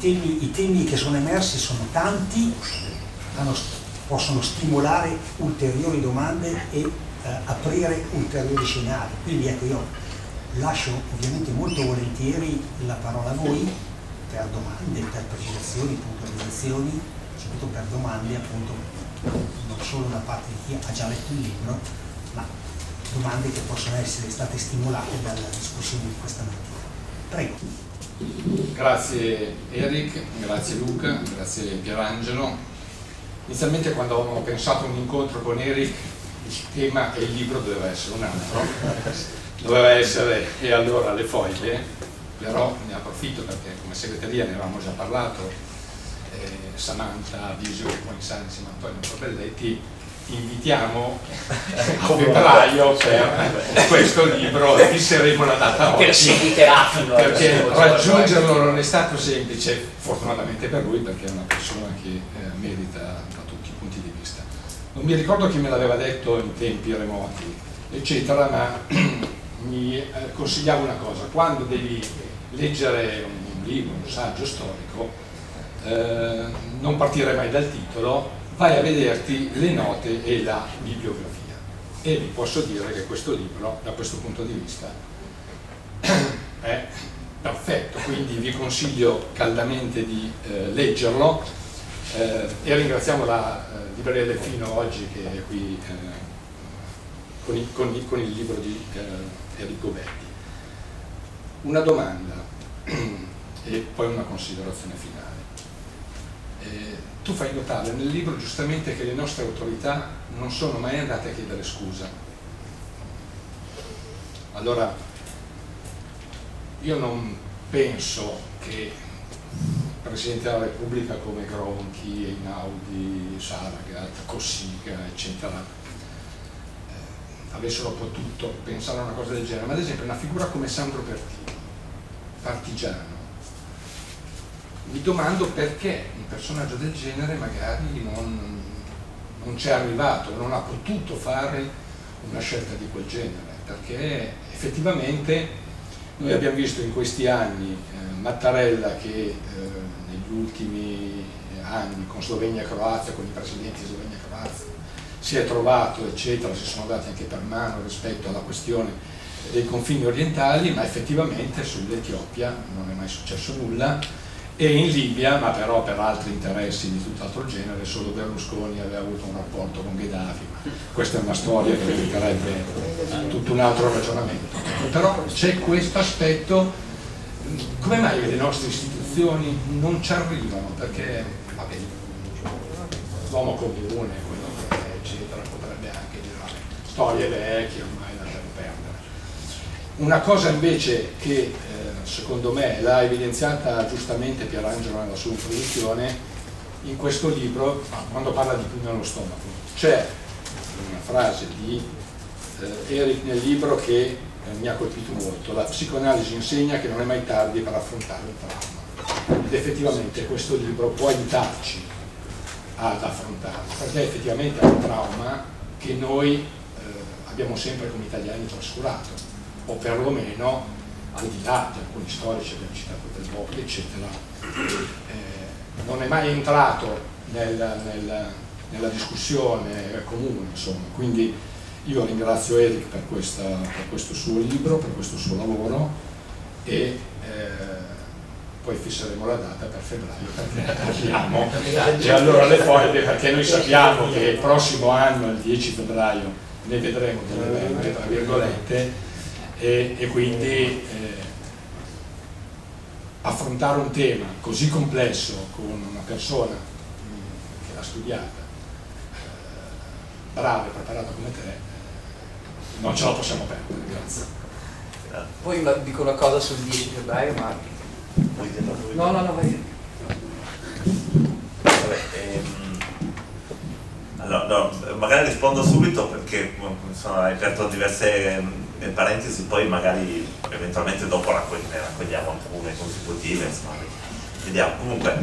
i temi che sono emersi sono tanti, possono stimolare ulteriori domande e aprire ulteriori scenari. Quindi ecco, io lascio ovviamente molto volentieri la parola a voi per domande, per precisazioni, puntualizzazioni, soprattutto per domande appunto non solo da parte di chi ha già letto il libro, ma domande che possono essere state stimolate dalla discussione di questa mattina. Prego. Grazie Eric, grazie Luca, grazie Pierangelo. Inizialmente quando ho pensato a un incontro con Eric, il tema e il libro doveva essere un altro, doveva essere E allora le foglie, però ne approfitto perché come segreteria ne avevamo già parlato, Samantha Visio e Coinsani insieme a Antonio Corbelletti, invitiamo a febbraio per questo libro e fisseremo una data oggi, perché raggiungerlo non è stato semplice, fortunatamente per lui, perché è una persona che merita da tutti i punti di vista. Non mi ricordo chi me l'aveva detto in tempi remoti eccetera, ma mi consigliava una cosa: quando devi leggere un libro, un saggio storico, non partire mai dal titolo, vai a vederti le note e la bibliografia, e vi posso dire che questo libro da questo punto di vista è perfetto, quindi vi consiglio caldamente di leggerlo, e ringraziamo la Libreria Delfino oggi che è qui con il libro di Enrico Betti. Una domanda e poi una considerazione finale. Tu fai notare nel libro giustamente che le nostre autorità non sono mai andate a chiedere scusa. Allora, io non penso che il Presidente della Repubblica come Gronchi, Einaudi, Saragat, Cossiga, eccetera, avessero potuto pensare a una cosa del genere, ma ad esempio una figura come Sandro Pertini, partigiano, mi domando perché un personaggio del genere magari non c'è arrivato, non ha potuto fare una scelta di quel genere, perché effettivamente noi abbiamo visto in questi anni Mattarella che negli ultimi anni con Slovenia e Croazia, con i presidenti di Slovenia e Croazia, si è trovato eccetera, si sono dati anche per mano rispetto alla questione dei confini orientali, ma effettivamente sull'Etiopia non è mai successo nulla. E in Libia, ma però per altri interessi di tutt'altro genere, solo Berlusconi aveva avuto un rapporto con Gheddafi, ma questa è una storia che meriterebbe tutto un altro ragionamento. Però c'è questo aspetto, come mai le nostre istituzioni non ci arrivano? Perché, vabbè, l'uomo comune, quello che è, eccetera, potrebbe anche dire, vabbè, storie vecchie, ormai lasciamo perdere. Una cosa invece che secondo me l'ha evidenziata giustamente Pierangelo nella sua introduzione, in questo libro, quando parla di pugno allo stomaco, c'è una frase di Eric nel libro che mi ha colpito molto: la psicoanalisi insegna che non è mai tardi per affrontare il trauma, ed effettivamente questo libro può aiutarci ad affrontarlo, perché effettivamente è un trauma che noi abbiamo sempre come italiani trascurato, o perlomeno al di là di alcuni storici, abbiamo citato Del Boc, eccetera, non è mai entrato nella discussione comune, insomma. Quindi io ringrazio Eric per questo suo libro, per questo suo lavoro, e poi fisseremo la data per febbraio, perché abbiamo e allora le foglie, perché noi sappiamo che il prossimo anno, il 10 febbraio, ne vedremo delle belle, tra virgolette, e quindi affrontare un tema così complesso con una persona che l'ha studiata, brava e preparata come te, non ce la possiamo perdere. Grazie. Poi dico una cosa sul 10 febbraio, ma Vuoi dirla tu? no, vai. Allora, no, magari rispondo subito perché hai aperto diverse parentesi, poi magari eventualmente dopo ne raccogliamo alcune consecutive, insomma, vediamo. Comunque,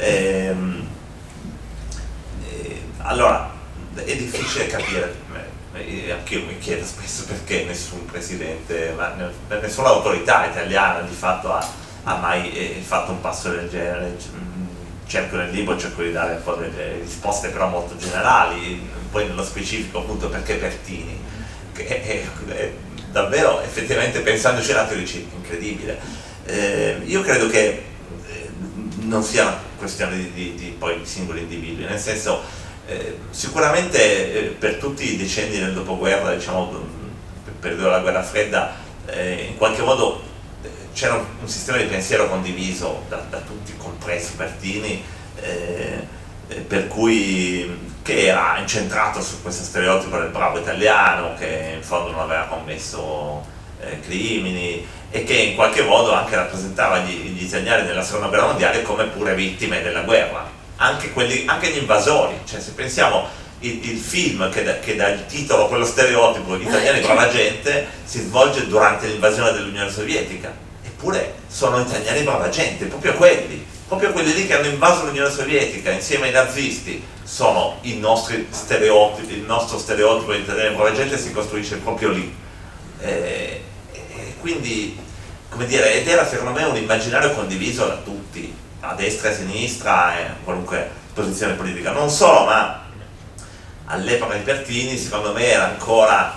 allora, è difficile capire, anche io mi chiedo spesso perché nessun presidente, nessuna autorità italiana di fatto ha ha mai fatto un passo del genere. Cerco nel libro, cerco di dare un po' delle risposte però molto generali, poi nello specifico appunto perché Pertini, che è davvero effettivamente pensandoci la dici incredibile. Io credo che non sia una questione di poi singoli individui, nel senso sicuramente per tutti i decenni del dopoguerra, diciamo per il periodo della guerra fredda, in qualche modo c'era un sistema di pensiero condiviso da tutti, compreso Pertini, per cui che era incentrato su questo stereotipo del bravo italiano che in fondo non aveva commesso crimini e che in qualche modo anche rappresentava gli italiani nella seconda guerra mondiale come pure vittime della guerra, anche gli invasori. Cioè, se pensiamo il film che dà il titolo, quello stereotipo, italiani brava gente, si svolge durante l'invasione dell'Unione Sovietica, eppure sono italiani brava gente, proprio quelli lì che hanno invaso l'Unione Sovietica insieme ai nazisti sono i nostri stereotipi, il nostro stereotipo di italiani brava gente si costruisce proprio lì. Quindi, come dire, ed era secondo me un immaginario condiviso da tutti, a destra e a sinistra, qualunque posizione politica. Non solo, ma all'epoca di Pertini secondo me era ancora,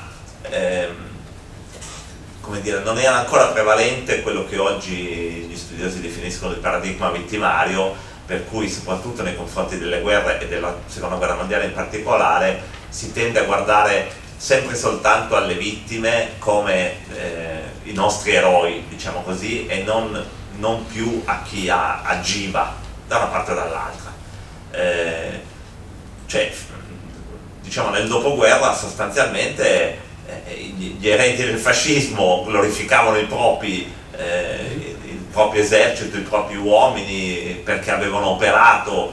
come dire, non era ancora prevalente quello che oggi gli studiosi definiscono il paradigma vittimario, per cui soprattutto nei confronti delle guerre e della seconda guerra mondiale in particolare si tende a guardare sempre soltanto alle vittime come i nostri eroi, diciamo così, e non più a chi agiva da una parte o dall'altra. Cioè, diciamo, nel dopoguerra sostanzialmente gli eredi del fascismo glorificavano il proprio esercito, i propri uomini perché avevano operato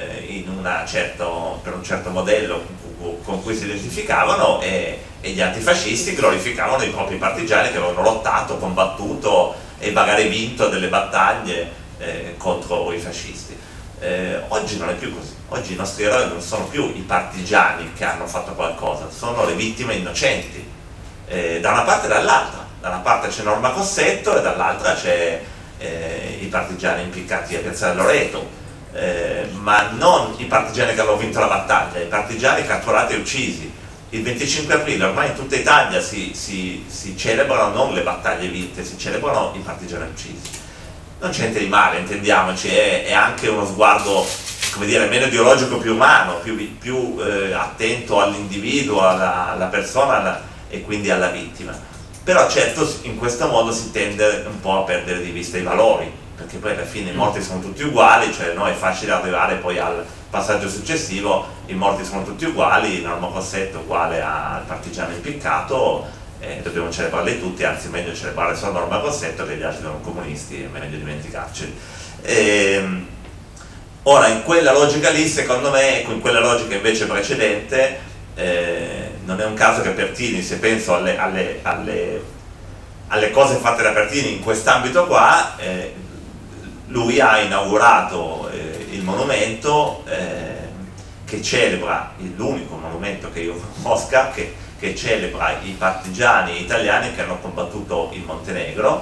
per un certo modello con cui si identificavano, e gli antifascisti glorificavano i propri partigiani che avevano lottato, combattuto e magari vinto delle battaglie contro i fascisti. Oggi non è più così. Oggi i nostri eroi non sono più i partigiani che hanno fatto qualcosa, sono le vittime innocenti, da una parte e dall'altra. Da una parte c'è Norma Cossetto e dall'altra c'è i partigiani impiccati a Piazza del Loreto, ma non i partigiani che hanno vinto la battaglia, i partigiani catturati e uccisi. Il 25 aprile ormai in tutta Italia si celebrano non le battaglie vinte, si celebrano i partigiani uccisi. Non c'è niente di male, intendiamoci, è anche uno sguardo, come dire, meno ideologico, più umano, più attento all'individuo, alla persona e quindi alla vittima. Però certo in questo modo si tende un po' a perdere di vista i valori, perché poi alla fine i morti sono tutti uguali, cioè no, è facile arrivare poi al passaggio successivo, i morti sono tutti uguali, Norma Cossetto uguale al partigiano impiccato, dobbiamo celebrarli tutti, anzi meglio celebrare solo Norma Cossetto, che gli altri sono comunisti, è meglio dimenticarceli. Ora, in quella logica lì, secondo me, in quella logica invece precedente, non è un caso che Pertini, se penso alle cose fatte da Pertini in quest'ambito qua, lui ha inaugurato il monumento che celebra, l'unico monumento che io conosca, che celebra i partigiani italiani che hanno combattuto in Montenegro,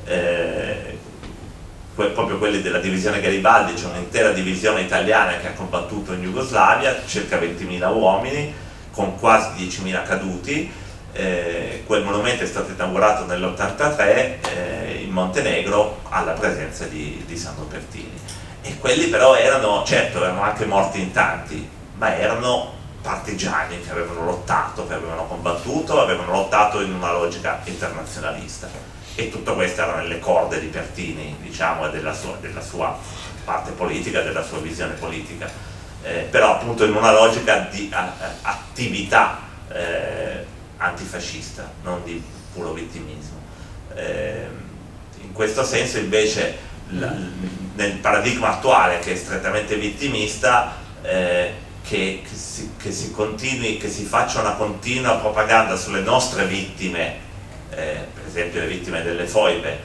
proprio quelli della divisione Garibaldi. C'è un'intera divisione italiana che ha combattuto in Jugoslavia, circa 20.000 uomini, con quasi 10.000 caduti. Quel monumento è stato inaugurato nell'83 in Montenegro alla presenza di Sandro Pertini, e quelli però erano anche morti in tanti, ma erano partigiani che avevano lottato, che avevano combattuto, avevano lottato in una logica internazionalista, e tutto questo era nelle corde di Pertini, diciamo, e della sua parte politica, della sua visione politica, però appunto in una logica di attività antifascista, non di puro vittimismo. In questo senso invece nel paradigma attuale, che è strettamente vittimista, che si faccia una continua propaganda sulle nostre vittime, per esempio le vittime delle foibe,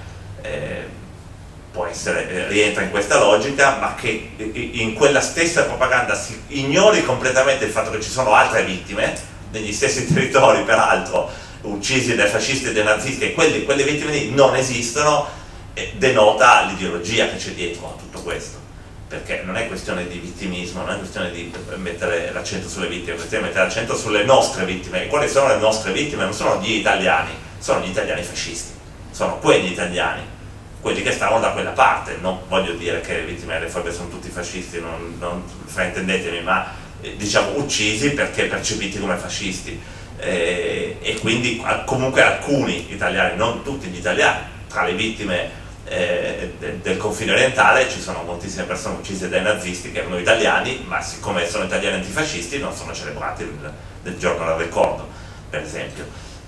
rientra in questa logica, ma che in quella stessa propaganda si ignori completamente il fatto che ci sono altre vittime negli stessi territori, peraltro uccisi dai fascisti e dai nazisti, e quelle vittime lì non esistono, denota l'ideologia che c'è dietro a tutto questo, perché non è questione di vittimismo, non è questione di mettere l'accento sulle vittime, è questione di mettere l'accento sulle nostre vittime. E quali sono le nostre vittime? Non sono gli italiani, sono gli italiani fascisti, sono quegli italiani, quelli che stavano da quella parte. Non voglio dire che le vittime delle foibe sono tutti fascisti, non fraintendetemi, ma diciamo uccisi perché percepiti come fascisti, e quindi comunque alcuni italiani, non tutti gli italiani. Tra le vittime del confine orientale ci sono moltissime persone uccise dai nazisti che erano italiani, ma siccome sono italiani antifascisti non sono celebrati del giorno del ricordo, per esempio.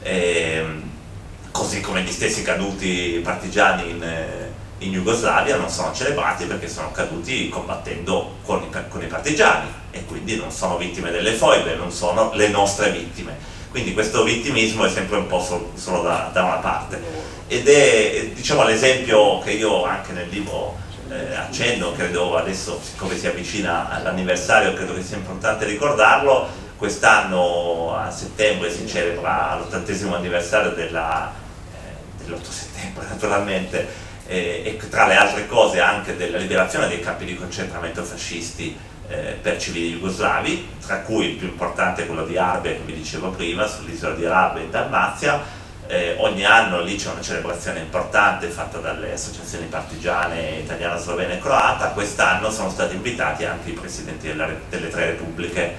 Così come gli stessi caduti partigiani in Jugoslavia non sono celebrati perché sono caduti combattendo con i partigiani, e quindi non sono vittime delle foibe, non sono le nostre vittime. Quindi questo vittimismo è sempre un po' solo da una parte, ed è, diciamo, l'esempio che io anche nel libro accenno. Credo adesso, siccome si avvicina all'anniversario, credo che sia importante ricordarlo. Quest'anno a settembre si celebra l'80° anniversario dell'8 settembre naturalmente, e tra le altre cose anche della liberazione dei campi di concentramento fascisti per civili jugoslavi, tra cui il più importante è quello di Arbe, che vi dicevo prima, sull'isola di Rab in Dalmazia. Ogni anno lì c'è una celebrazione importante fatta dalle associazioni partigiane italiana, slovena e croata. Quest'anno sono stati invitati anche i presidenti delle 3 repubbliche.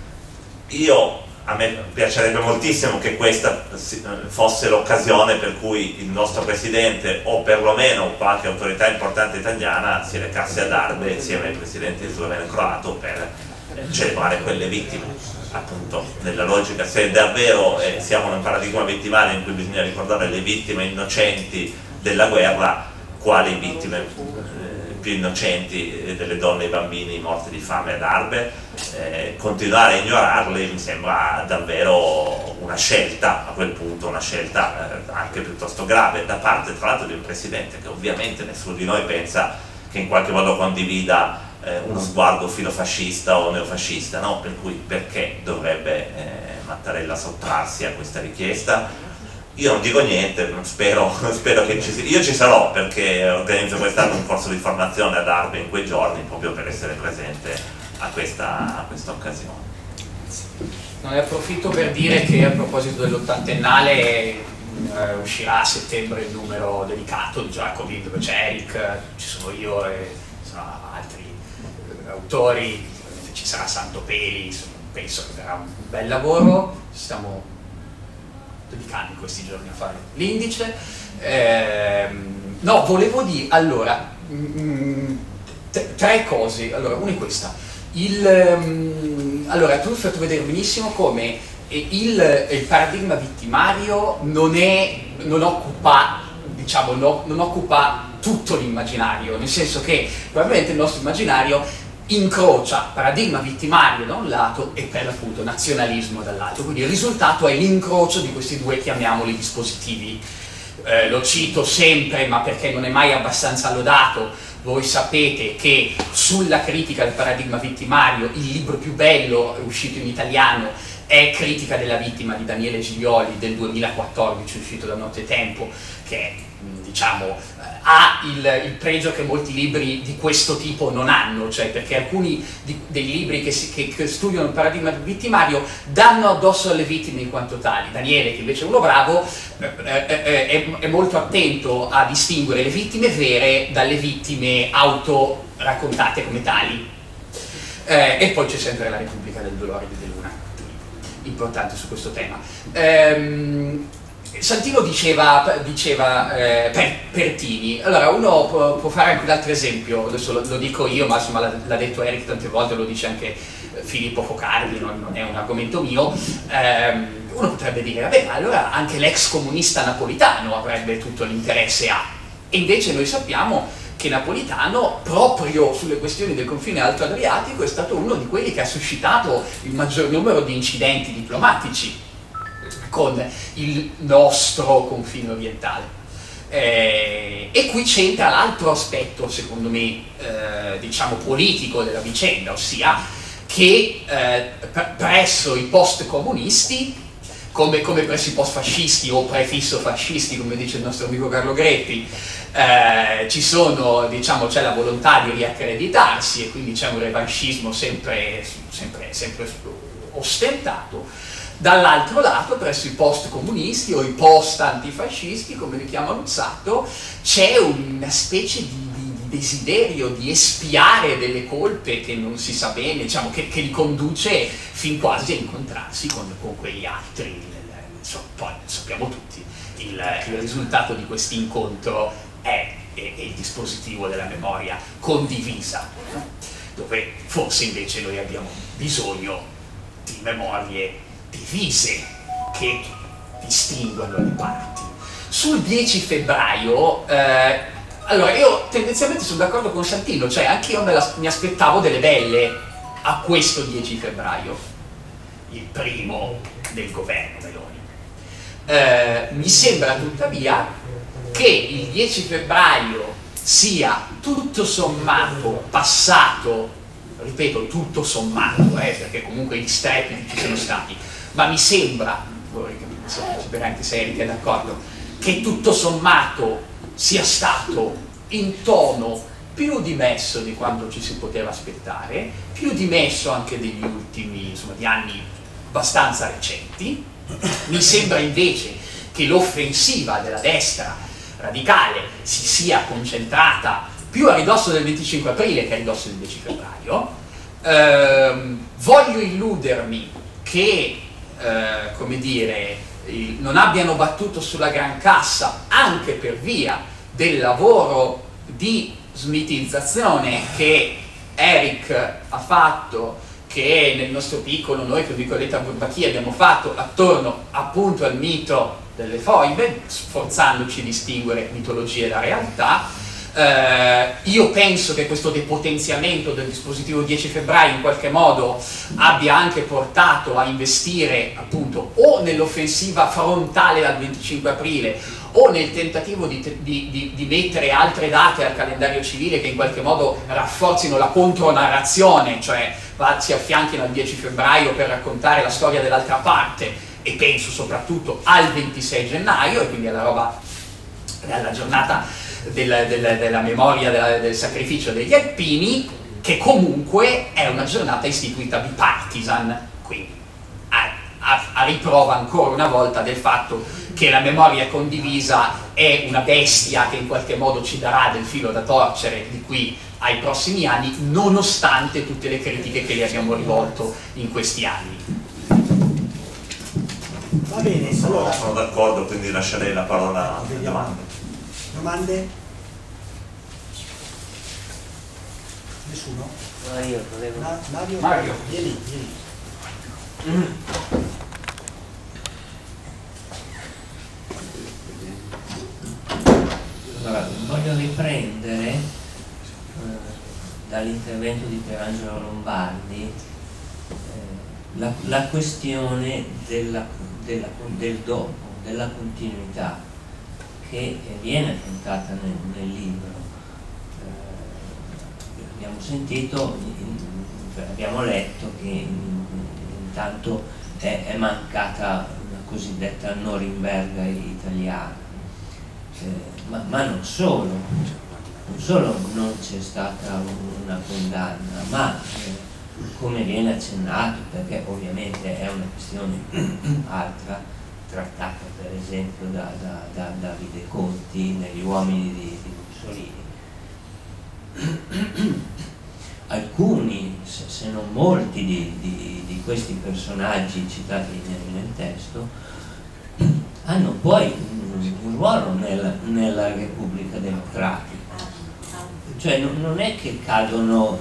A me piacerebbe moltissimo che questa fosse l'occasione per cui il nostro presidente, o perlomeno qualche autorità importante italiana, si recasse ad Arbe insieme ai presidenti sloveno e croato per celebrare quelle vittime, appunto, nella logica. Se davvero siamo in un paradigma vittimario in cui bisogna ricordare le vittime innocenti della guerra, quali vittime più innocenti delle donne e i bambini morti di fame ad Arbe? Continuare a ignorarli mi sembra davvero una scelta, a quel punto una scelta anche piuttosto grave, da parte tra l'altro di un presidente che ovviamente nessuno di noi pensa che in qualche modo condivida uno sguardo filofascista o neofascista, no? Per cui perché dovrebbe Mattarella sottrarsi a questa richiesta? Io non dico niente, spero che ci sia. Io ci sarò perché organizzo quest'anno un corso di formazione ad Arbe in quei giorni, proprio per essere presente a questa occasione. Ne approfitto per dire che a proposito dell'80ennale uscirà a settembre il numero dedicato di Giacobin, dove c'è Eric, ci sono io e altri autori, ci sarà Santopeli, insomma, penso che sarà un bel lavoro. Stiamo dedicando in questi giorni a fare l'indice. No, volevo dire, allora, 3 cose. Allora, una è questa. Allora, tu hai fatto vedere benissimo come il paradigma vittimario non occupa, diciamo, non occupa tutto l'immaginario, nel senso che probabilmente il nostro immaginario incrocia paradigma vittimario da un lato e per l'appunto nazionalismo dall'altro, quindi il risultato è l'incrocio di questi 2, chiamiamoli, dispositivi. Lo cito sempre, ma perché non è mai abbastanza lodato. Voi sapete che sulla critica del paradigma vittimario il libro più bello uscito in italiano è Critica della vittima di Daniele Giglioli del 2014, uscito da Nottetempo, che diciamo ha il pregio che molti libri di questo tipo non hanno, cioè perché alcuni dei libri che studiano il paradigma vittimario danno addosso alle vittime in quanto tali. Daniele, che invece è uno bravo, è molto attento a distinguere le vittime vere dalle vittime auto raccontate come tali. E poi c'è sempre La Repubblica del Dolore di De Luna, importante su questo tema. Santino diceva Pertini. Allora uno può fare anche un altro esempio, adesso lo dico io, ma insomma l'ha detto Eric tante volte, lo dice anche Filippo Focardi, non è un argomento mio. Uno potrebbe dire, vabbè, allora anche l'ex comunista Napolitano avrebbe tutto l'interesse a. E invece noi sappiamo che Napolitano, proprio sulle questioni del confine alto Adriatico, è stato uno di quelli che ha suscitato il maggior numero di incidenti diplomatici con il nostro confine orientale. E qui c'entra l'altro aspetto, secondo me, diciamo politico della vicenda, ossia che presso i post-comunisti come presuppost fascisti o prefisso fascisti, come dice il nostro amico Carlo Greppi, ci sono, diciamo, c'è la volontà di riaccreditarsi e quindi c'è un revanchismo sempre ostentato. Dall'altro lato, presso i post-comunisti o i post-antifascisti, come li chiama Luzzatto, c'è una specie di desiderio di espiare delle colpe che non si sa bene, diciamo, che li conduce fin quasi a incontrarsi con quegli altri. Poi sappiamo tutti, il risultato di questo incontro è il dispositivo della memoria condivisa, dove forse invece noi abbiamo bisogno di memorie divise che distinguono le parti. Sul 10 febbraio, allora io tendenzialmente sono d'accordo con Santino, cioè anche io mi aspettavo delle belle a questo 10 febbraio, il primo del governo Meloni. Mi sembra tuttavia che il 10 febbraio sia tutto sommato passato, ripeto tutto sommato, perché comunque gli strepiti ci sono stati, ma mi sembra, vorrei sapere anche se Erika è d'accordo, che tutto sommato sia stato in tono più dimesso di quanto ci si poteva aspettare, più dimesso anche degli ultimi, insomma, di anni abbastanza recenti. Mi sembra invece che l'offensiva della destra radicale si sia concentrata più a ridosso del 25 aprile che a ridosso del 10 febbraio. Voglio illudermi che, come dire, non abbiano battuto sulla gran cassa anche per via del lavoro di smitizzazione che Eric ha fatto, che nel nostro piccolo noi con Nicoletta Bourbaki abbiamo fatto attorno appunto al mito delle foibe, sforzandoci di distinguere mitologia da realtà. Io penso che questo depotenziamento del dispositivo 10 febbraio in qualche modo abbia anche portato a investire appunto o nell'offensiva frontale dal 25 aprile o nel tentativo di mettere altre date al calendario civile che in qualche modo rafforzino la contronarrazione, cioè si affianchino al 10 febbraio per raccontare la storia dell'altra parte, e penso soprattutto al 26 gennaio e quindi alla giornata della memoria del sacrificio degli alpini, che comunque è una giornata istituita bipartisan, quindi a riprova ancora una volta del fatto che la memoria condivisa è una bestia che in qualche modo ci darà del filo da torcere di qui ai prossimi anni, nonostante tutte le critiche che le abbiamo rivolto in questi anni. Va bene, allora. Sono d'accordo, quindi lascerei la parola a domande. Domande? Nessuno? Mario? Vieni. Allora, voglio riprendere dall'intervento di Pierangelo Lombardi la questione del dopo, della continuità, che viene affrontata nel libro. Abbiamo sentito, abbiamo letto che intanto è mancata una cosiddetta Norimberga italiana, ma non solo non c'è stata una condanna, ma come viene accennato, perché ovviamente è una questione altra, trattata per esempio da Davide Conti negli Uomini di Mussolini, alcuni, se non molti di questi personaggi citati nel testo hanno poi un ruolo nella Repubblica Democratica, cioè non è che cadono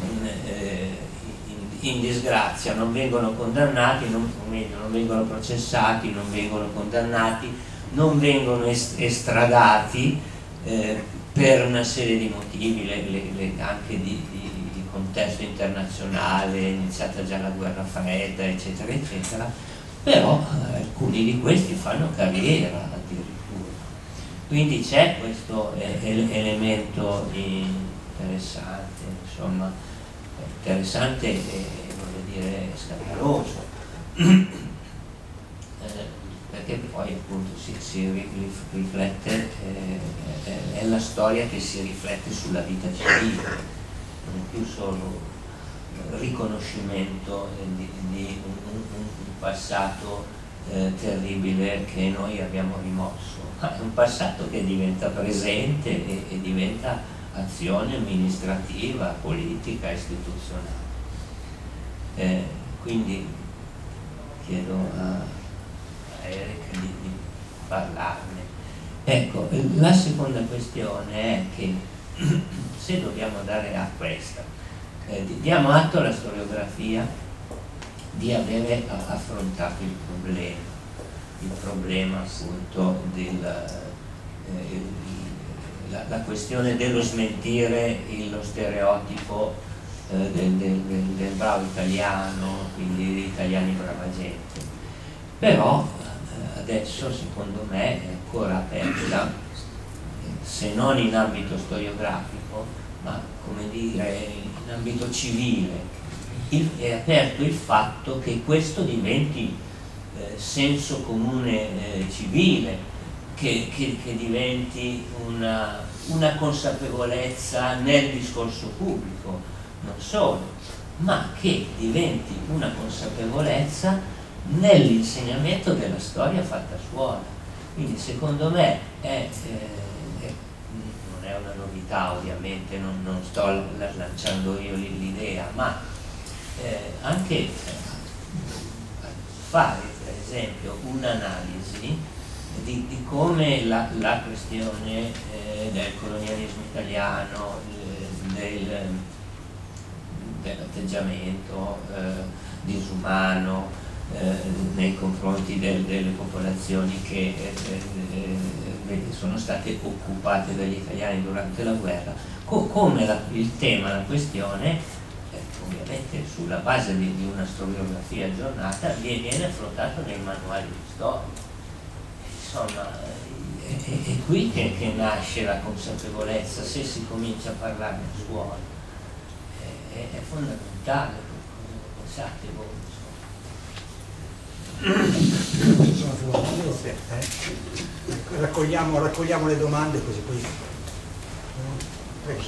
in disgrazia, non vengono condannati, non vengono processati, non vengono condannati, non vengono estradati per una serie di motivi anche di contesto internazionale, è iniziata già la guerra fredda, eccetera eccetera, però alcuni di questi fanno carriera addirittura, quindi c'è questo elemento interessante, insomma, interessante e voglio dire scandaloso, poi appunto si riflette, è la storia che si riflette sulla vita civile, non è più solo riconoscimento di un passato terribile che noi abbiamo rimosso, ma è un passato che diventa presente e diventa azione amministrativa, politica, istituzionale. Quindi chiedo a Erika di parlarne. Ecco, la seconda questione è che se dobbiamo dare a questa, diamo atto alla storiografia di avere affrontato il problema appunto la questione dello smentire lo stereotipo del bravo italiano, quindi gli italiani brava gente. Però adesso secondo me è ancora aperta, se non in ambito storiografico, ma come dire in ambito civile, è aperto il fatto che questo diventi senso comune civile, che diventi una consapevolezza nel discorso pubblico, non solo, ma che diventi una consapevolezza nell'insegnamento della storia fatta a scuola. Quindi secondo me non è una novità, ovviamente, non sto lanciando io l'idea, ma anche fare per esempio un'analisi di come la questione del colonialismo italiano, dell'atteggiamento disumano nei confronti delle popolazioni che sono state occupate dagli italiani durante la guerra, come il tema, la questione, ovviamente sulla base di una storiografia aggiornata, viene affrontato nei manuali di storia. Insomma, è qui che nasce la consapevolezza, se si comincia a parlarne a scuola. È fondamentale, cosa pensate voi? Raccogliamo le domande così poi. Prego.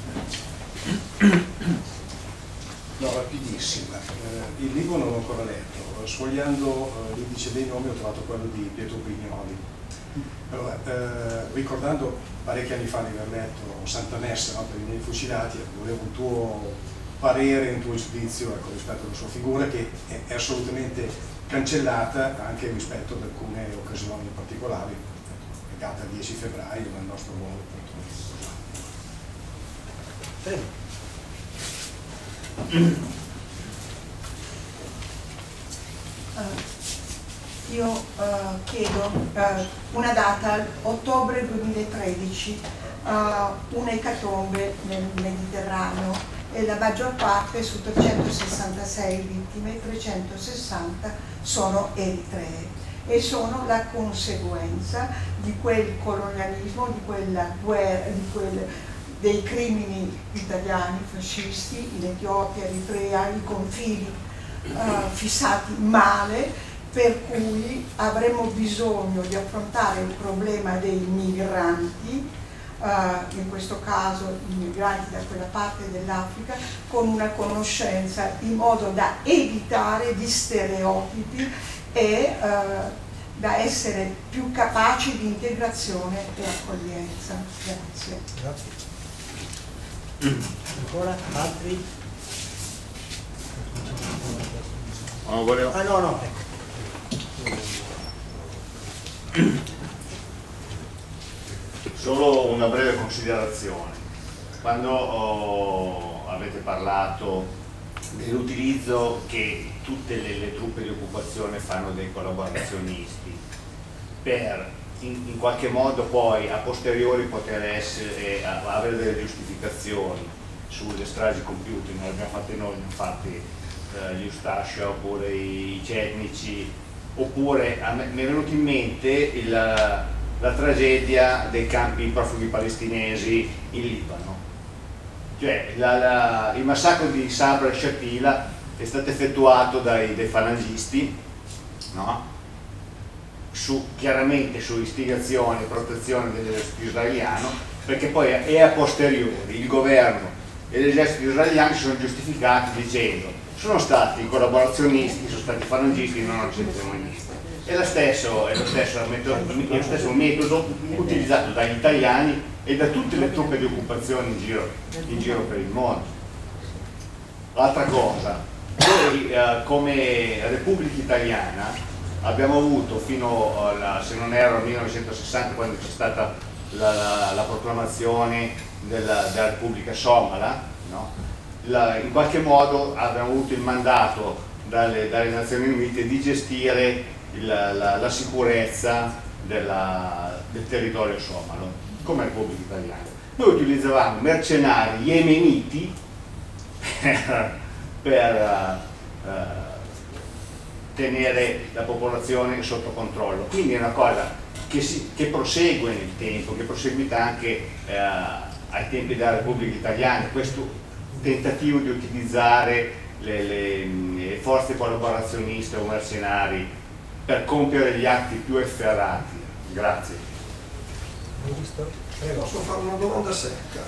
No, rapidissima. Il libro non l'ho ancora letto. Sfogliando l'indice dei nomi ho trovato quello di Pietro Brignoli. Allora, ricordando parecchi anni fa di aver letto Santa Messa, no, per i miei fucilati, volevo un tuo parere, un tuo giudizio, ecco, rispetto alla sua figura, che è assolutamente cancellata anche rispetto ad alcune occasioni particolari, legate al 10 febbraio, al nostro ruolo. Prego. Io chiedo una data, ottobre 2013, un'ecatombe nel Mediterraneo e la maggior parte, su 366 vittime, 360 sono eritree e sono la conseguenza di quel colonialismo, di quella guerra, dei crimini italiani fascisti in Etiopia, Eritrea, i confini fissati male, per cui avremo bisogno di affrontare il problema dei migranti, in questo caso i migranti da quella parte dell'Africa, con una conoscenza in modo da evitare gli stereotipi e da essere più capaci di integrazione e accoglienza. Grazie. Grazie. Ancora altri? No, ecco. Solo una breve considerazione. Quando avete parlato dell'utilizzo che tutte le truppe di occupazione fanno dei collaborazionisti per in qualche modo poi a posteriori poter avere delle giustificazioni sulle stragi compiute, non le abbiamo fatte noi, ne hanno fatti gli Ustascia oppure i Cetnici, oppure mi è venuto in mente la tragedia dei campi profughi palestinesi in Libano. Cioè il massacro di Sabra e Shatila è stato effettuato dai falangisti, no? chiaramente su istigazione e protezione dell'esercito israeliano, perché poi è a posteriori il governo e l'esercito israeliano si sono giustificati dicendo sono stati collaborazionisti, sono stati falangisti, non accettiamo niente. È lo stesso metodo utilizzato dagli italiani e da tutte le truppe di occupazione in giro per il mondo. L'altra cosa, noi come Repubblica Italiana abbiamo avuto fino se non erro al 1960, quando c'è stata la proclamazione della Repubblica Somala, no? In qualche modo abbiamo avuto il mandato dalle Nazioni Unite di gestire la sicurezza del territorio somalo come Repubblica Italiana. Noi utilizzavamo mercenari yemeniti per tenere la popolazione sotto controllo, quindi è una cosa che prosegue nel tempo, che è proseguita anche ai tempi della Repubblica Italiana, questo tentativo di utilizzare le forze collaborazioniste o mercenari per compiere gli atti più efferati. Grazie. Posso fare una domanda secca?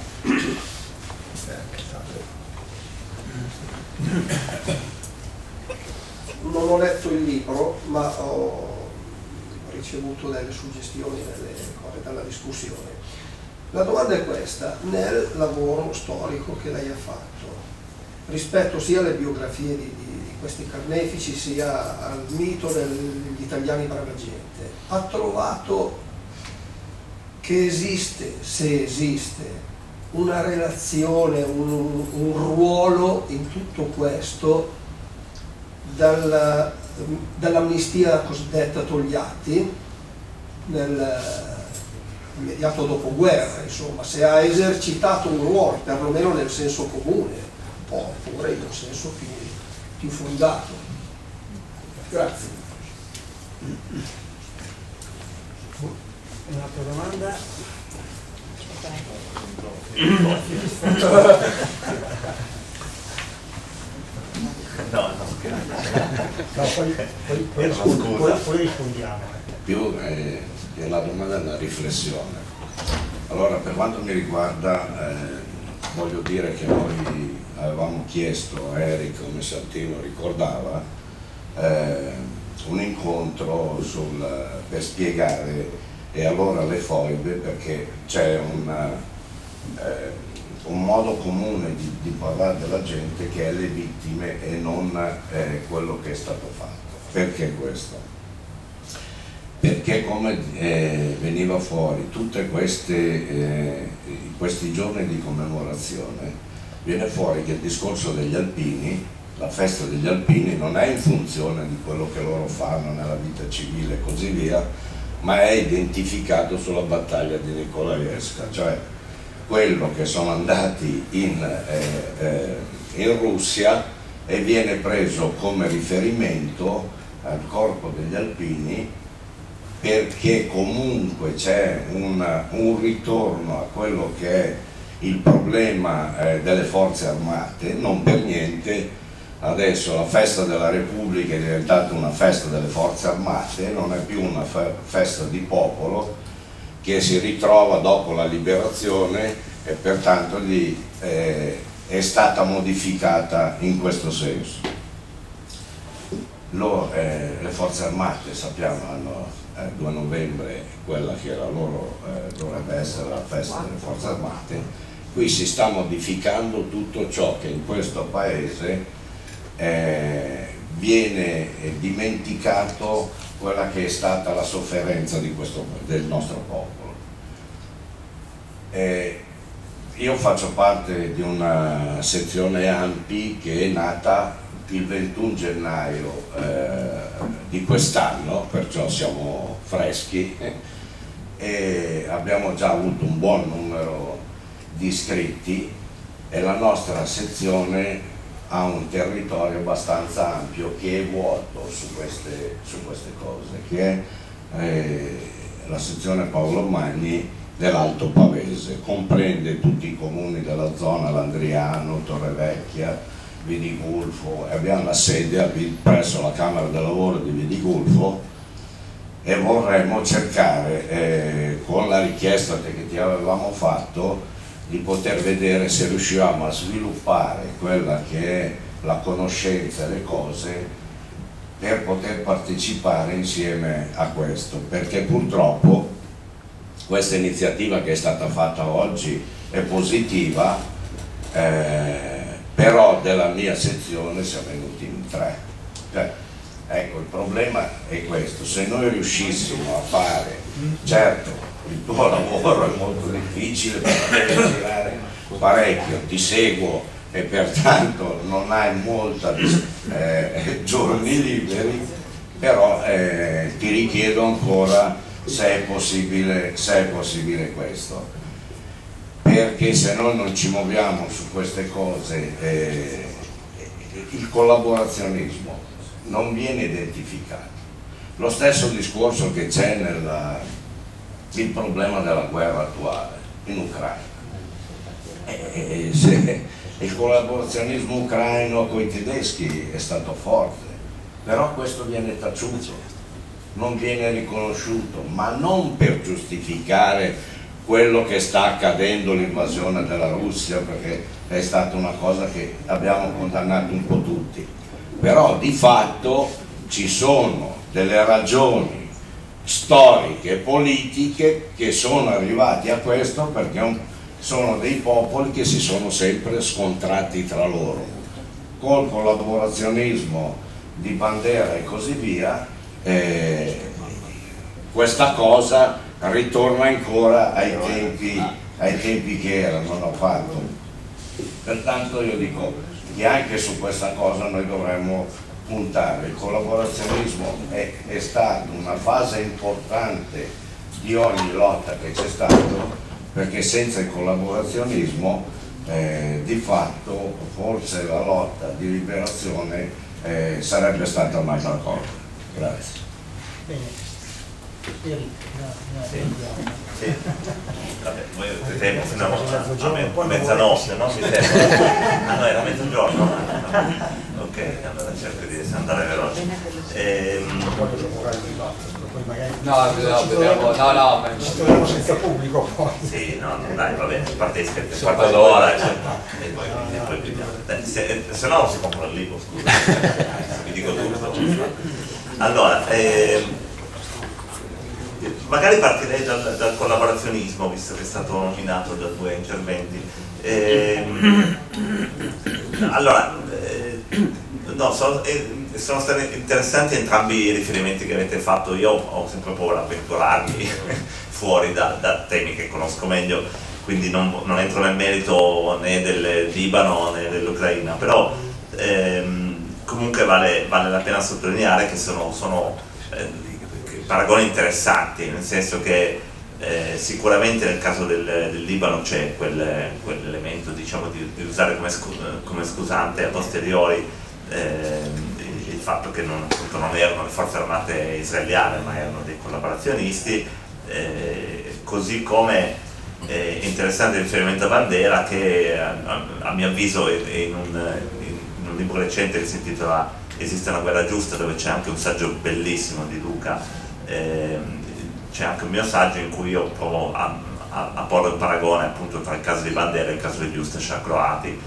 Non ho letto il libro, ma ho ricevuto delle suggestioni, delle cose dalla discussione. La domanda è questa: nel lavoro storico che lei ha fatto, rispetto sia alle biografie di questi carnefici sia al mito degli italiani brava gente, ha trovato che esiste, se esiste, una relazione, un ruolo in tutto questo dall'amnistia cosiddetta Togliatti nell'immediato dopoguerra, insomma, se ha esercitato un ruolo, perlomeno nel senso comune, oppure in un senso più fondato. Grazie. Un'altra domanda? No, poi rispondiamo. Più è la domanda è una riflessione. Allora, per quanto mi riguarda, voglio dire che noi avevamo chiesto a Eric, come Santino ricordava, un incontro per spiegare e allora le foibe, perché c'è un modo comune di parlare della gente che è le vittime e non quello che è stato fatto. Perché questo? Perché come veniva fuori tutti questi giorni di commemorazione, viene fuori che il discorso degli alpini, la festa degli alpini, non è in funzione di quello che loro fanno nella vita civile e così via, ma è identificato sulla battaglia di Nikolaevsk, cioè quello che sono andati in Russia e viene preso come riferimento al corpo degli alpini, perché comunque c'è un ritorno a quello che è il problema delle forze armate. Non per niente adesso la festa della Repubblica è diventata una festa delle forze armate, non è più una festa di popolo che si ritrova dopo la liberazione e pertanto è stata modificata in questo senso. Le forze armate, sappiamo, hanno 2 novembre quella che era loro dovrebbe essere la festa delle forze armate. Qui si sta modificando tutto ciò che in questo paese viene dimenticato, quella che è stata la sofferenza del nostro popolo. Io faccio parte di una sezione ANPI che è nata il 21 gennaio di quest'anno, perciò siamo freschi e abbiamo già avuto un buon numero di iscritti e la nostra sezione ha un territorio abbastanza ampio che è vuoto su queste cose, che è la sezione Paolo Magni dell'Alto Pavese, comprende tutti i comuni della zona, Landriano, Torrevecchia, Vidigulfo, e abbiamo la sede presso la Camera del Lavoro di Vidigulfo e vorremmo cercare, con la richiesta che ti avevamo fatto, di poter vedere se riuscivamo a sviluppare quella che è la conoscenza delle cose per poter partecipare insieme a questo, perché purtroppo questa iniziativa che è stata fatta oggi è positiva, però della mia sezione siamo venuti in 3. Ecco, il problema è questo: se noi riuscissimo a fare, certo il tuo lavoro è molto difficile perché devi girare parecchio, ti seguo e pertanto non hai molta giorni liberi, però ti richiedo ancora se è possibile questo, perché se noi non ci muoviamo su queste cose il collaborazionismo non viene identificato. Lo stesso discorso che c'è il problema della guerra attuale in Ucraina. Il collaborazionismo ucraino con i tedeschi è stato forte, però questo viene taciuto, non viene riconosciuto, ma non per giustificare quello che sta accadendo, l'invasione della Russia, perché è stata una cosa che abbiamo condannato un po' tutti, però di fatto ci sono delle ragioni storiche e politiche che sono arrivati a questo, perché sono dei popoli che si sono sempre scontrati tra loro. Col collaborazionismo di Bandera e così via, questa cosa ritorna ancora ai tempi che erano, hanno fatto. Pertanto io dico che anche su questa cosa noi dovremmo puntare. Il collaborazionismo è stato una fase importante di ogni lotta che c'è stato, perché senza il collaborazionismo di fatto forse la lotta di liberazione sarebbe stata un'altra cosa. Grazie. Bene. Sì. Vabbè, voi avete tempo fino a mezzanotte, no? Mi sembra. Ah no, era mezzogiorno? Ok, allora cerco di andare veloce. No, ma senza pubblico poi. Sì, no, dai, va bene, parte un quarto d'ora e poi vediamo. Se no non si compra il libro, scusa, vi dico tutto. Allora, magari partirei dal collaborazionismo, visto che è stato nominato da 2 interventi. Allora, no, sono stati interessanti entrambi i riferimenti che avete fatto. Io ho sempre paura a avventurarmi fuori da temi che conosco meglio, quindi non entro nel merito né del Libano né dell'Ucraina, però comunque vale la pena sottolineare che sono paragoni interessanti, nel senso che sicuramente nel caso del Libano c'è quell'elemento, diciamo, di usare come scusante a posteriori il fatto che non erano le forze armate israeliane ma erano dei collaborazionisti, così come è interessante il riferimento a Bandera, che a mio avviso in un libro recente che si intitola Esiste una guerra giusta, dove c'è anche un saggio bellissimo di Luca, c'è anche un mio saggio in cui io provo a porre un paragone appunto tra il caso di Bandera e il caso degli Ustascia croati,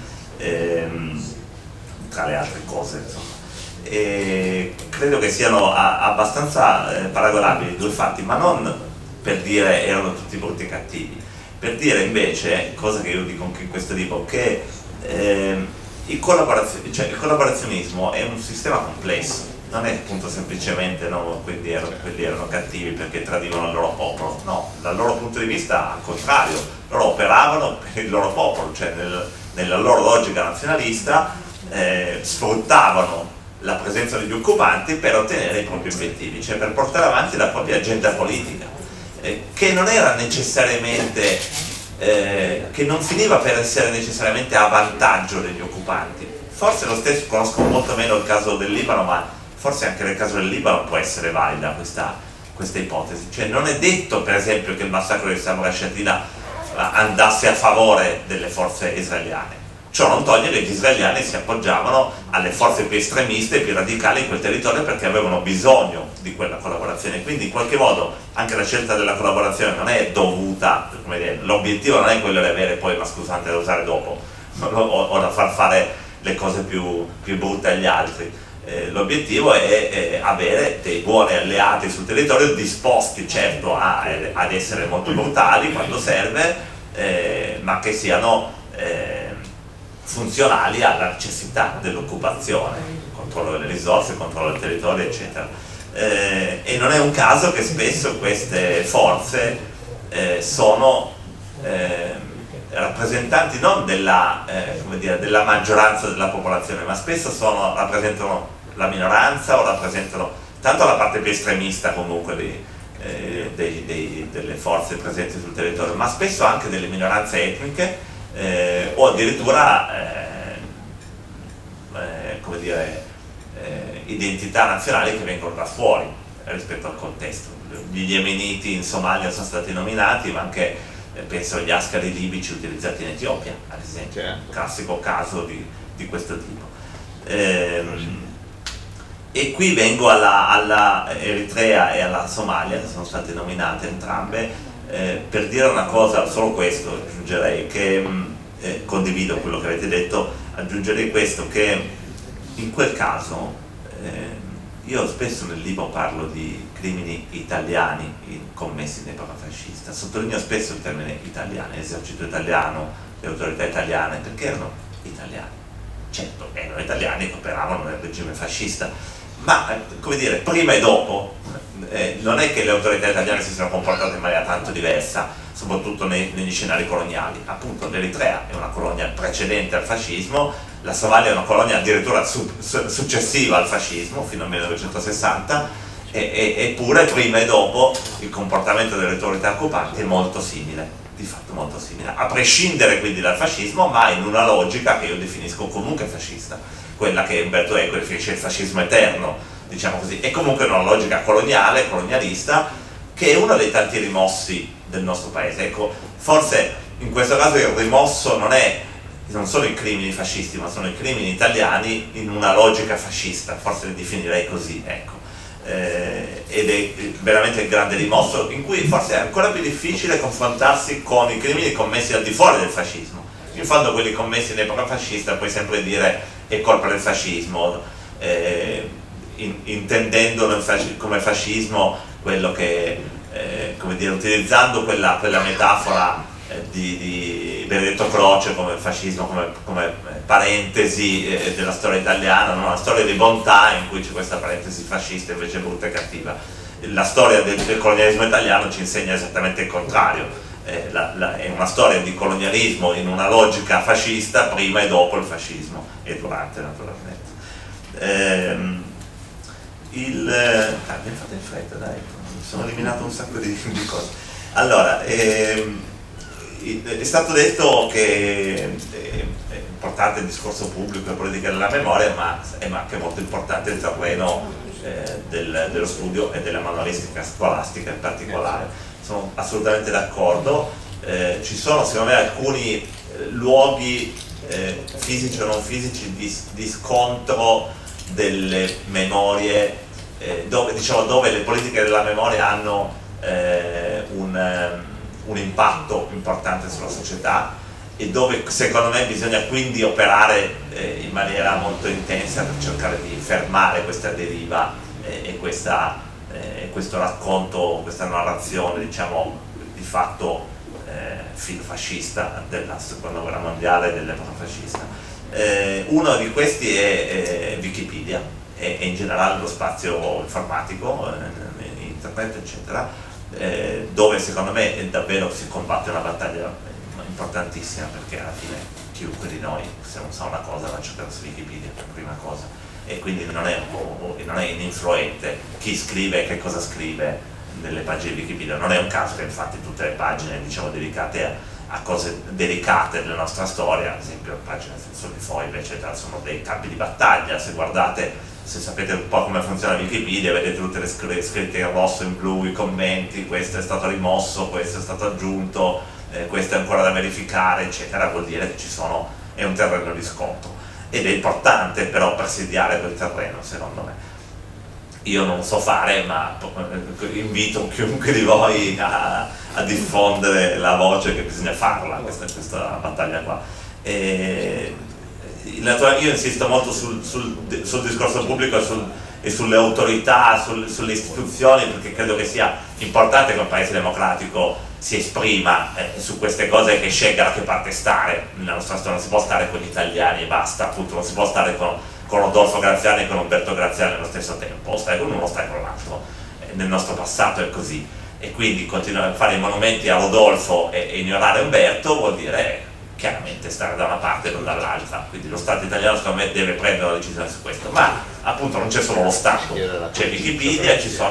tra le altre cose, insomma. E credo che siano abbastanza paragonabili i 2 fatti, ma non per dire erano tutti brutti e cattivi, per dire invece, cosa che io dico anche in questo libro, che il collaborazionismo è un sistema complesso, non è appunto semplicemente no, quelli erano cattivi perché tradivano il loro popolo, no, dal loro punto di vista al contrario, loro operavano per il loro popolo, cioè nella loro logica nazionalista sfruttavano la presenza degli occupanti per ottenere i propri obiettivi, cioè per portare avanti la propria agenda politica, che non era necessariamente, che non finiva per essere necessariamente a vantaggio degli occupanti. Forse lo stesso, conosco molto meno il caso del Libano, ma forse anche nel caso del Libano può essere valida questa ipotesi, cioè non è detto per esempio che il massacro di Samra Shatina andasse a favore delle forze israeliane, Ciò non toglie che gli israeliani si appoggiavano alle forze più estremiste e più radicali in quel territorio perché avevano bisogno di quella collaborazione. Quindi in qualche modo anche la scelta della collaborazione non è dovuta, come dire, l'obiettivo non è quello di avere poi una scusante da usare dopo o da far fare le cose più brutte agli altri. L'obiettivo è avere dei buoni alleati sul territorio disposti certo ad essere molto brutali quando serve, ma che siano funzionali alla necessità dell'occupazione, controllo delle risorse, controllo del territorio, eccetera. E non è un caso che spesso queste forze sono rappresentanti non della, come dire, della maggioranza della popolazione, ma spesso rappresentano la minoranza o rappresentano tanto la parte più estremista comunque delle forze presenti sul territorio, ma spesso anche delle minoranze etniche o addirittura come dire, identità nazionali che vengono da fuori rispetto al contesto. Gli yemeniti in Somalia sono stati nominati, ma anche penso agli ascari libici utilizzati in Etiopia, ad esempio, un classico caso di questo tipo. E qui vengo alla Eritrea e alla Somalia, che sono state nominate entrambe, per dire una cosa, solo questo aggiungerei, che condivido quello che avete detto, aggiungerei questo, che in quel caso io spesso nel libro parlo di crimini italiani commessi in epoca fascista, sottolineo spesso il termine italiani, l'esercito italiano, le autorità italiane, perché erano italiani, certo erano italiani che operavano nel regime fascista, ma come dire, prima e dopo non è che le autorità italiane si siano comportate in maniera tanto diversa, soprattutto negli scenari coloniali. Appunto l'Eritrea è una colonia precedente al fascismo, la Somalia è una colonia addirittura successiva al fascismo, fino al 1960, eppure prima e dopo il comportamento delle autorità occupanti è molto simile, di fatto molto simile, a prescindere quindi dal fascismo, ma in una logica che io definisco comunque fascista, quella che Umberto Eco definisce il fascismo eterno, diciamo così, è comunque una logica coloniale, colonialista, che è uno dei tanti rimossi del nostro paese. Ecco, forse in questo caso il rimosso non sono i crimini fascisti, ma sono i crimini italiani in una logica fascista, forse li definirei così, ecco. Ed è veramente il grande rimosso, in cui forse è ancora più difficile confrontarsi con i crimini commessi al di fuori del fascismo. In fondo quelli commessi in epoca fascista puoi sempre dire è colpa del fascismo, intendendo come fascismo quello che, come dire, utilizzando quella metafora di Benedetto Croce come fascismo, come parentesi della storia italiana, no? Una storia di bontà in cui c'è questa parentesi fascista invece brutta e cattiva. La storia del colonialismo italiano ci insegna esattamente il contrario, è una storia di colonialismo in una logica fascista prima e dopo il fascismo e durante, naturalmente. Abbiamo fatto in fretta, dai, sono eliminato un sacco di cose. Allora, è stato detto che è importante il discorso pubblico e politica della memoria, ma è anche molto importante il terreno dello studio e della manualistica scolastica in particolare. Sono assolutamente d'accordo. Ci sono secondo me alcuni luoghi fisici o non fisici di scontro delle memorie, dove le politiche della memoria hanno un impatto importante sulla società e dove secondo me bisogna quindi operare in maniera molto intensa per cercare di fermare questa deriva e questo racconto, questa narrazione, diciamo, di fatto filofascista della seconda guerra mondiale e dell'epoca fascista. Uno di questi è Wikipedia e in generale lo spazio informatico, internet, eccetera, dove secondo me davvero si combatte una battaglia importantissima, perché alla fine chiunque di noi, se non sa una cosa, va a cercare su Wikipedia per prima cosa, e quindi non è ininfluente chi scrive e che cosa scrive nelle pagine di Wikipedia. Non è un caso che infatti tutte le pagine, diciamo, dedicate a cose delicate della nostra storia, ad esempio pagine sulle foibe, eccetera, sono dei campi di battaglia. Se guardate, se sapete un po' come funziona Wikipedia, vedete tutte le scritte in rosso, in blu, i commenti, questo è stato rimosso, questo è stato aggiunto, questo è ancora da verificare, eccetera. Vuol dire che ci sono è un terreno di scontro ed è importante però presidiare quel terreno, secondo me. Io non lo so fare, ma invito chiunque di voi a diffondere la voce che bisogna farla, questa battaglia qua. Io insisto molto sul discorso pubblico e sulle autorità, sulle istituzioni, perché credo che sia importante che un paese democratico si esprima su queste cose, che scelga da che parte stare. Nella nostra storia non si può stare con gli italiani e basta, appunto, non si può stare con Rodolfo Graziani e con Umberto Graziani nello stesso tempo, o stai con uno o stai con l'altro. Nel nostro passato è così, e quindi continuare a fare i monumenti a Rodolfo e ignorare Umberto vuol dire chiaramente stare da una parte e non dall'altra. Quindi lo Stato italiano secondo me deve prendere una decisione su questo, ma appunto non c'è solo lo Stato, c'è Wikipedia, c'è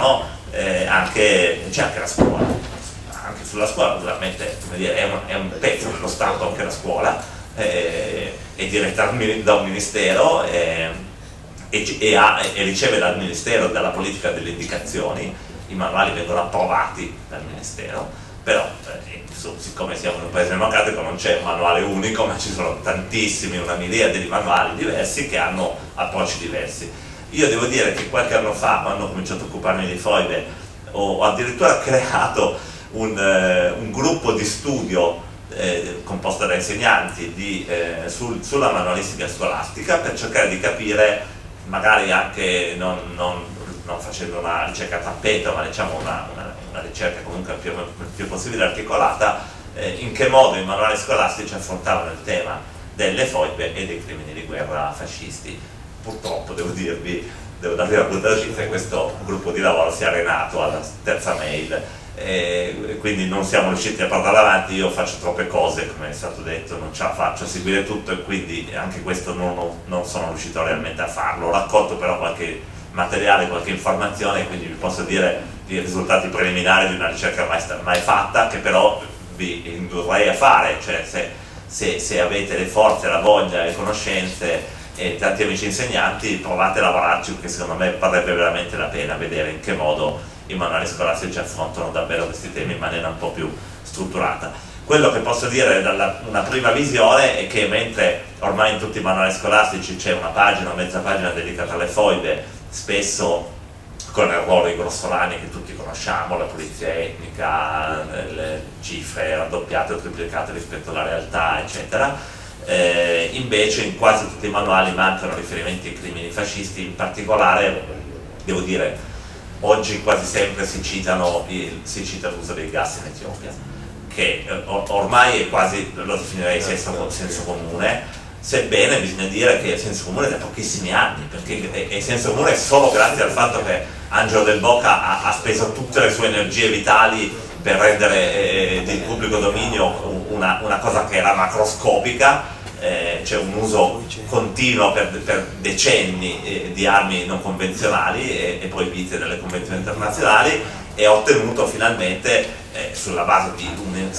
anche la scuola. Anche sulla scuola naturalmente è un pezzo dello Stato anche la scuola, è diretta da un ministero e riceve dal ministero e dalla politica delle indicazioni. I manuali vengono approvati dal ministero, però siccome siamo in un paese democratico non c'è un manuale unico, ma ci sono tantissimi, una miriade di manuali diversi che hanno approcci diversi. Io devo dire che qualche anno fa, quando ho cominciato a occuparmi di foibe, ho addirittura creato un gruppo di studio composto da insegnanti sulla manualistica scolastica, per cercare di capire, magari anche non facendo una ricerca a tappeto, ma diciamo una ricerca comunque il più possibile articolata, in che modo i manuali scolastici affrontavano il tema delle foibe e dei crimini di guerra fascisti. Purtroppo devo darvi la brutta notizia, questo gruppo di lavoro si è arenato alla terza mail, quindi non siamo riusciti a portarlo avanti. Io faccio troppe cose, come è stato detto, non ce la faccio a seguire tutto, e quindi anche questo non sono riuscito realmente a farlo. Ho raccolto però qualche materiale, qualche informazione, quindi vi posso dire i risultati preliminari di una ricerca mai fatta, che però vi indurrei a fare. Cioè se avete le forze, la voglia, le conoscenze e tanti amici insegnanti, provate a lavorarci, perché secondo me varrebbe veramente la pena vedere in che modo i manuali scolastici affrontano davvero questi temi in maniera un po' più strutturata. Quello che posso dire da una prima visione è che mentre ormai in tutti i manuali scolastici c'è una pagina, mezza pagina dedicata alle foibe, spesso con errori grossolani che tutti conosciamo, la pulizia etnica, le cifre raddoppiate o triplicate rispetto alla realtà, eccetera, invece in quasi tutti i manuali mancano riferimenti ai crimini fascisti. In particolare, devo dire, oggi quasi sempre si cita l'uso dei gas in Etiopia, che ormai è quasi, lo definirei senso comune, sebbene bisogna dire che è senso comune da pochissimi anni, perché è senso comune solo grazie al fatto che Angelo Del Boca ha speso tutte le sue energie vitali per rendere del pubblico dominio una cosa che era macroscopica, cioè un uso continuo per decenni di armi non convenzionali e proibite dalle convenzioni internazionali, e ha ottenuto finalmente, sulla base di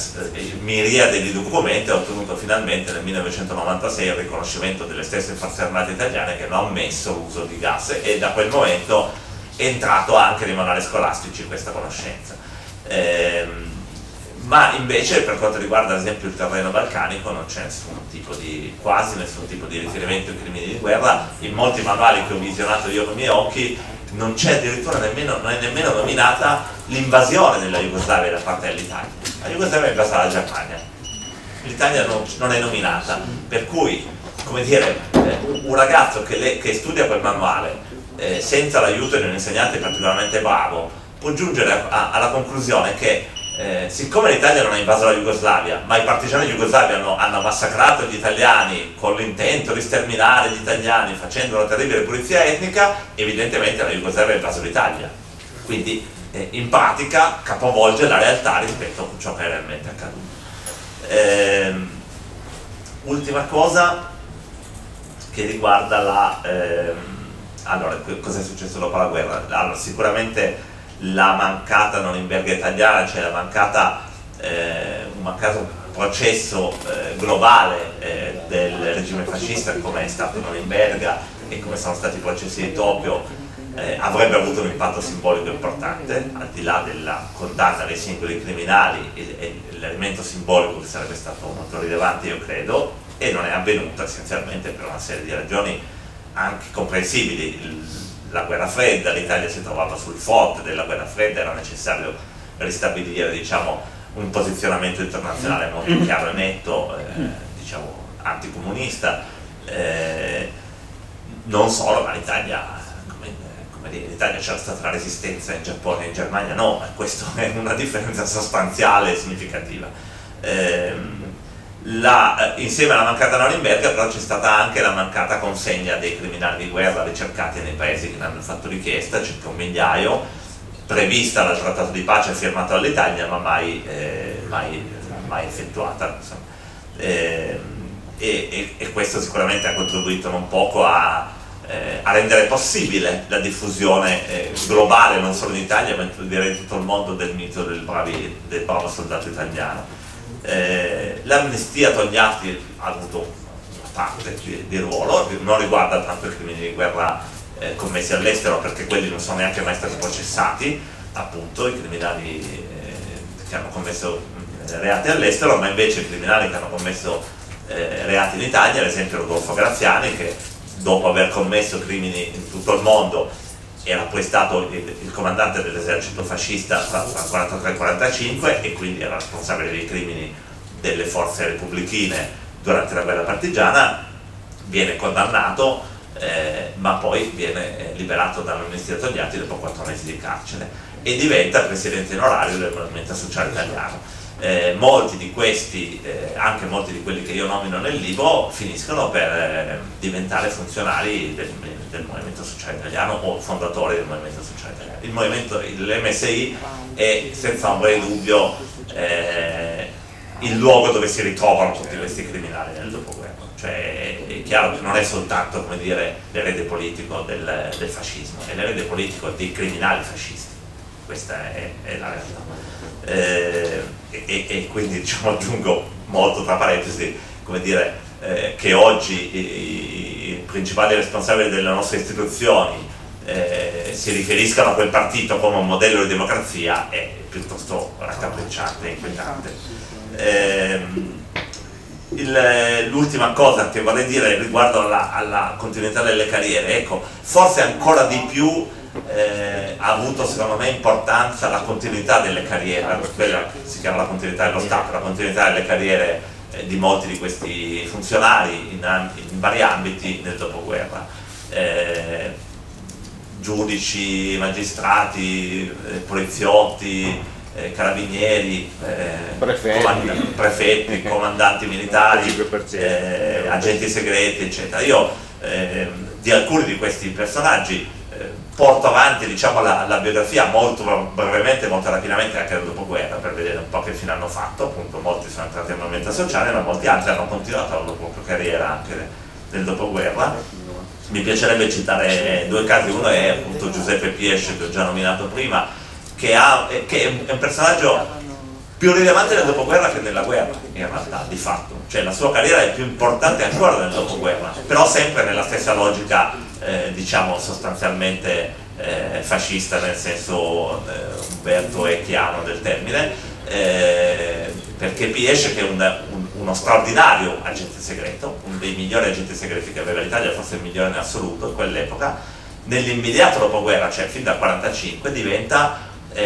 miriade di documenti, ha ottenuto finalmente nel 1996 il riconoscimento delle stesse forze armate italiane che hanno ammesso l'uso di gas, e da quel momento è entrato anche nei manuali scolastici questa conoscenza. Ma invece per quanto riguarda ad esempio il terreno balcanico non c'è quasi nessun tipo di riferimento ai crimini di guerra. In molti manuali che ho visionato io con i miei occhi non c'è addirittura non è nemmeno nominata l'invasione della Jugoslavia da parte dell'Italia. La Jugoslavia è invasa dalla Germania, l'Italia non è nominata, per cui, come dire, un ragazzo che studia quel manuale senza l'aiuto di un insegnante particolarmente bravo può giungere alla conclusione che siccome l'Italia non ha invaso la Jugoslavia, ma i partigiani jugoslavi hanno massacrato gli italiani con l'intento di sterminare gli italiani facendo una terribile pulizia etnica, evidentemente la Jugoslavia ha invaso l'Italia. Quindi in pratica capovolge la realtà rispetto a ciò che è realmente accaduto. Ultima cosa che riguarda allora, cosa è successo dopo la guerra? Allora, sicuramente la mancata Norimberga italiana, cioè un mancato processo globale del regime fascista, come è stato Norimberga e come sono stati i processi di Tokyo, avrebbe avuto un impatto simbolico importante, al di là della condanna dei singoli criminali, e l'elemento simbolico che sarebbe stato molto rilevante, io credo, e non è avvenuta essenzialmente per una serie di ragioni anche comprensibili. La guerra fredda, l'Italia si trovava sul fronte della guerra fredda, era necessario ristabilire, diciamo, un posizionamento internazionale molto chiaro e netto, diciamo, anticomunista. Non solo, ma l'Italia, come dire, in Italia c'era stata la resistenza, in Giappone e in Germania no, questa è una differenza sostanziale e significativa. Insieme alla mancata Norimberga però c'è stata anche la mancata consegna dei criminali di guerra ricercati nei paesi che ne hanno fatto richiesta, circa 1 migliaio, prevista dal trattato di pace firmato dall'Italia ma mai effettuata, e questo sicuramente ha contribuito non poco a rendere possibile la diffusione globale, non solo in Italia ma direi in tutto il mondo, del mito del bravo soldato italiano. L'amnistia Togliatti ha avuto una parte di ruolo, non riguarda tanto i crimini di guerra commessi all'estero, perché quelli non sono neanche mai stati processati, appunto i criminali che hanno commesso reati all'estero, ma invece i criminali che hanno commesso reati in Italia, ad esempio Rodolfo Graziani, che dopo aver commesso crimini in tutto il mondo era poi stato il comandante dell'esercito fascista tra il 1943 e il 1945 e quindi era responsabile dei crimini delle forze repubblichine durante la guerra partigiana, viene condannato ma poi viene liberato dall'amnistia Togliatti dopo 4 mesi di carcere e diventa presidente onorario del Movimento Sociale Italiano. Molti di questi, anche molti di quelli che io nomino nel libro, finiscono per diventare funzionari del Movimento Sociale Italiano o fondatori del Movimento Sociale Italiano. L'MSI è senza ombra di dubbio il luogo dove si ritrovano tutti questi criminali nel dopoguerra. Cioè è chiaro che non è soltanto, come dire, l'erede politico del fascismo, è l'erede politico dei criminali fascisti. Questa è la realtà. E quindi, diciamo, aggiungo molto tra parentesi, come dire, che oggi i principali responsabili delle nostre istituzioni si riferiscano a quel partito come un modello di democrazia è piuttosto raccapricciante e inquietante. L'ultima cosa che vorrei dire riguardo alla continuità delle carriere, ecco, forse ancora di più ha avuto secondo me importanza la continuità delle carriere, quella si chiama la continuità dello Stato, la continuità delle carriere di molti di questi funzionari in vari ambiti nel dopoguerra, giudici, magistrati, poliziotti, carabinieri, prefetti, comandanti militari, agenti segreti, eccetera. Io di alcuni di questi personaggi porto avanti, diciamo, la biografia molto brevemente, molto rapidamente anche nel dopoguerra, per vedere un po' che fine hanno fatto. Appunto, molti sono entrati nel movimento sociale, ma molti altri hanno continuato la loro propria carriera anche nel dopoguerra. Mi piacerebbe citare 2 casi. Uno è appunto Giuseppe Piesce, che ho già nominato prima, che è un personaggio più rilevante nel dopoguerra che nella guerra, in realtà, di fatto. Cioè la sua carriera è più importante ancora nel dopoguerra, però sempre nella stessa logica, diciamo, sostanzialmente fascista, nel senso umberto-echiano del termine, perché Piesce, che è uno straordinario agente segreto, uno dei migliori agenti segreti che aveva l'Italia, forse il migliore in assoluto in quell'epoca, nell'immediato dopoguerra, cioè fin dal 1945,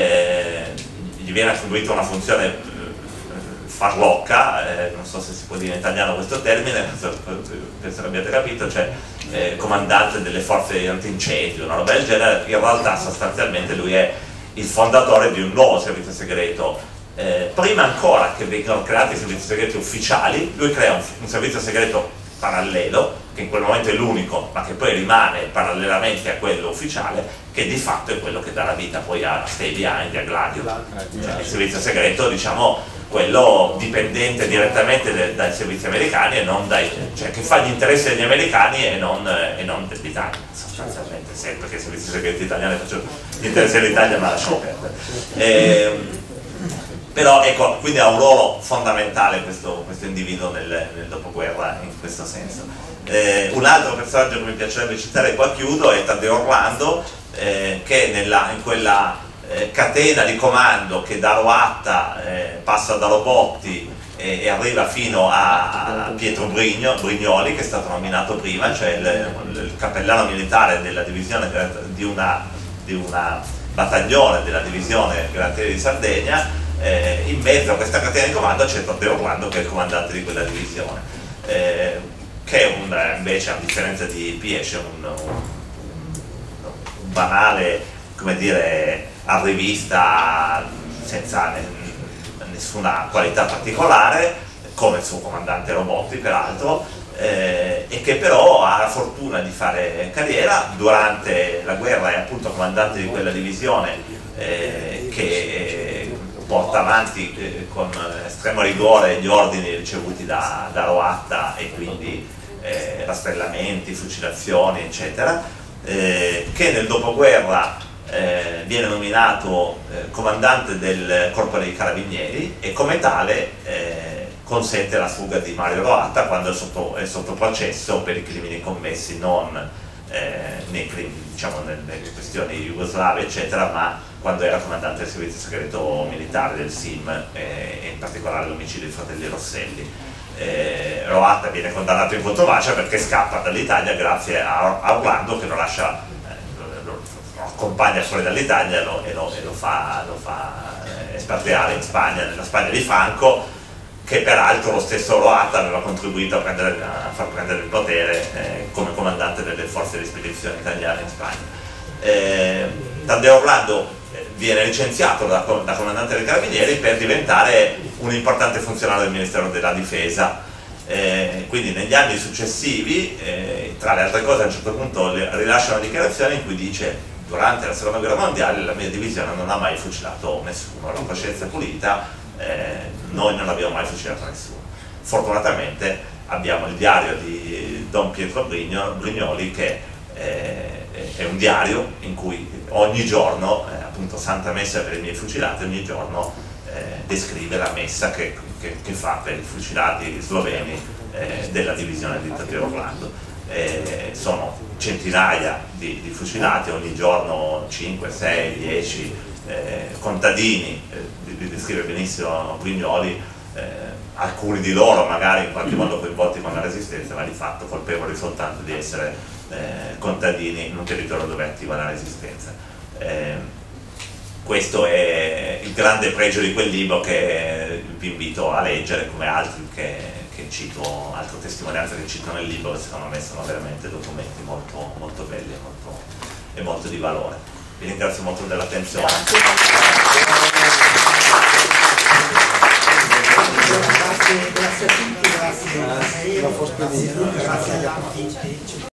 gli viene attribuita una funzione farlocca, non so se si può dire in italiano questo termine, penso l'abbiate capito, cioè comandante delle forze antincendio, una roba del genere. In realtà sostanzialmente lui è il fondatore di un nuovo servizio segreto. Prima ancora che vengano creati i servizi segreti ufficiali, lui crea un servizio segreto parallelo, che in quel momento è l'unico, ma che poi rimane parallelamente a quello ufficiale, che di fatto è quello che dà la vita poi a Stay Behind, a Gladio. Cioè, il servizio segreto, diciamo, quello dipendente direttamente dai servizi americani e non cioè che fa gli interessi degli americani e non dell'Italia, sostanzialmente, sempre che i servizi segreti italiani facciano gli interessi dell'Italia, ma lasciamo perdere. Però ecco, quindi ha un ruolo fondamentale questo individuo nel dopoguerra in questo senso. Un altro personaggio che mi piacerebbe citare, e qua chiudo, è Taddeo Orlando, che in quella catena di comando che da Roatta passa da Robotti e arriva fino a Pietro Brignoli, che è stato nominato prima, cioè il cappellano militare della divisione di una battaglione della divisione Granatieri di Sardegna. In mezzo a questa catena di comando c'è Taddeo Orlando, che è il comandante di quella divisione, che è invece, a differenza di Piesce, un banale, come dire, arrivista senza nessuna qualità particolare, come il suo comandante Robotti peraltro, e che però ha la fortuna di fare carriera. Durante la guerra è appunto comandante di quella divisione che porta avanti con estremo rigore gli ordini ricevuti da Roatta, e quindi rastrellamenti, fucilazioni eccetera, che nel dopoguerra viene nominato comandante del Corpo dei Carabinieri, e come tale consente la fuga di Mario Roatta quando è sotto processo per i crimini commessi non nelle questioni jugoslave eccetera, ma quando era comandante del servizio segreto militare del SIM, e in particolare l'omicidio dei fratelli Rosselli. Roatta viene condannato in contumacia perché scappa dall'Italia grazie a Orlando, che lo lascia, lo accompagna fuori dall'Italia e lo fa espatriare in Spagna, nella Spagna di Franco, che peraltro lo stesso Roatta aveva contribuito a far prendere il potere come comandante delle forze di spedizione italiane in Spagna. Taddeo Orlando viene licenziato da comandante dei Carabinieri per diventare un importante funzionario del Ministero della Difesa. Quindi negli anni successivi, tra le altre cose, a un certo punto rilascia una dichiarazione in cui dice: durante la seconda guerra mondiale la mia divisione non ha mai fucilato nessuno, la coscienza pulita, noi non abbiamo mai fucilato nessuno. Fortunatamente abbiamo il diario di Don Pietro Brignoli, che è un diario in cui ogni giorno, appunto Santa Messa per i miei fucilati, ogni giorno descrive la messa che fa per i fucilati sloveni della divisione di Taddeo Orlando. Sono centinaia di fucilati, ogni giorno 5, 6, 10 contadini, li descrive benissimo Brignoli, alcuni di loro magari in qualche modo coinvolti con la resistenza, ma di fatto colpevoli soltanto di essere contadini in un territorio dove è attiva la resistenza. Questo è il grande pregio di quel libro, che vi invito a leggere, come altri che cito, altre testimonianze che cito nel libro, che secondo me sono veramente documenti molto, molto belli e molto di valore. Vi ringrazio molto dell'attenzione. Grazie a tutti, grazie a Maria, grazie a tutti.